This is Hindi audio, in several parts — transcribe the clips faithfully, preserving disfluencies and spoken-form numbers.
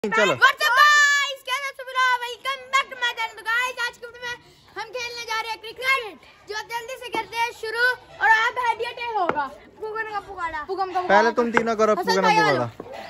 चलो हम खेलने जा रहे हैं क्रिकेट, जो जल्दी से करते हैं शुरू। और आप हेडियटे होगा पुगम का पुगाड़ा पुगम का पहले तुम तीनों करो पुगम का पुगाड़ा।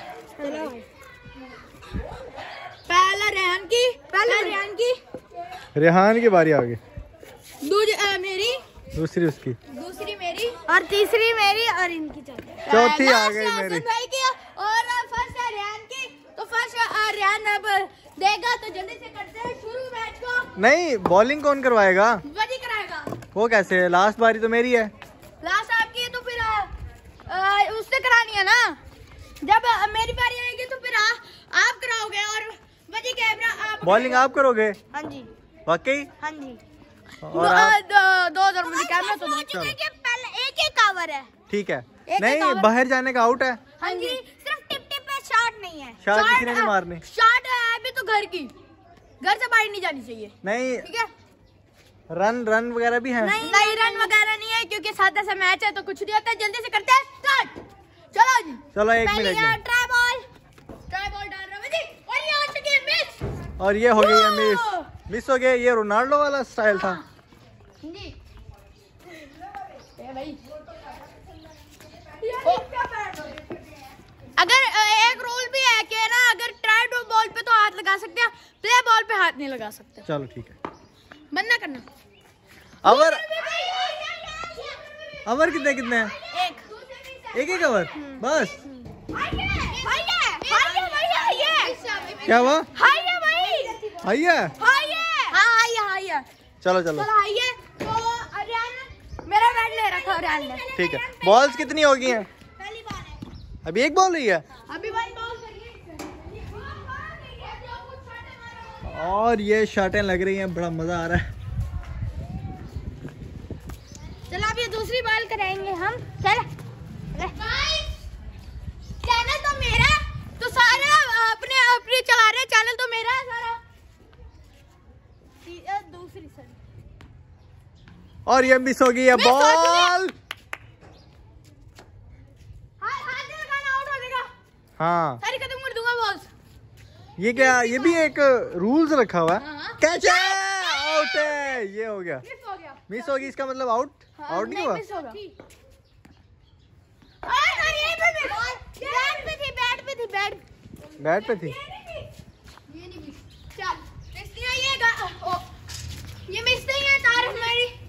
पहला रेहान की पहले रेहान की रेहान की बारी आ गई। दूसरी मेरी, दूसरी उसकी, दूसरी मेरी और तीसरी मेरी और इनकी चौथी आ गई मेरी भाई की। और फर्स्ट है रेहान की, तो फर्स्ट रेहान अब देगा, तो जल्दी से करते हैं शुरू मैच को। नहीं, बॉलिंग कौन करवाएगा? वही कराएगा। वो कैसे? लास्ट बारी तो मेरी है। लास्ट आपकी है तो फिर आ, आ, उससे करानी है ना। जब आ, मेरी बारी आएगी तो फिर आ, आप कराओगे और वही कैमरा आप बॉलिंग आप करोगे? हाँ जी वाकई? हाँ जी। और आप? दो हजार मुझे कैमरा तो दो। पहले एक एक कवर है। ठीक है। नहीं, बाहर जाने का आउट है। हाँ जी, सिर्फ टिप टिप पे शॉट नहीं है। शॉट किसी ने नहीं मारने। शॉट है अभी तो घर की, घर से बाहर नहीं जानी चाहिए। नहीं, ठीक है। रन रन वगैरह भी है? नहीं नहीं, रन वगैरह नहीं है क्योंकि सादा सा मैच है तो कुछ नहीं होता। जल्दी से करते हैं स्टार्ट। चलो जी, चलो एक मिनट में। ट्राई बॉल ट्राई बॉल डाल रहा है जी, और ये हो चुकी है मिस। और ये हो गई है मिस। मिस हो गया। ये रोनाल्डो वाला स्टाइल था जी। ए भाई, अगर एक रूल भी है कि ना, अगर ट्राई टू बॉल पे तो हाथ लगा सकते हैं, प्ले बॉल पे हाथ नहीं लगा सकते। चलो ठीक है। बंद ना करना। अवर अवर कितने कितने हैं? एक एक एक अवर बस। क्या हुआ? हाई है भाई, हाई है। हाई है, हाँ हाई है, हाई है। चलो चलो चलो हाई है। तो अरियान मेरा बैट ले रखा, अरियान ने। ठीक है। बॉल्स कितनी होगी हैं? पहली बार है अभी एक बॉल रही है। अभी भाई बॉल करिए। और ये शॉटें लग रही हैं, बड़ा मजा आ रहा है। चलो अब ये दूसरी बॉल कराएंगे हम। चल चैनल तो मेरा, तो सारा अपने अपने चला रहे, चैनल तो मेरा है सारा। दूसरी सर और ये मिस हो गई है बॉल। हाँ, सारी खत्म कर दूंगा बॉल्स। ये क्या? ये भी एक रूल्स रखा हुआ है। हाँ। कैच है, आउट है। ये हो गया, मिस हो गया। मिस होगी। इसका मतलब आउट? हाँ, आउट नहीं हुआ। मिस होगा। अरे ये पे भी बैट पे थी, बैट पे थी, बैट बैट पे थी। ये नहीं मिस। चल मिस नहीं है ये, ओ, ये मिस नहीं है तारीफ मेरी।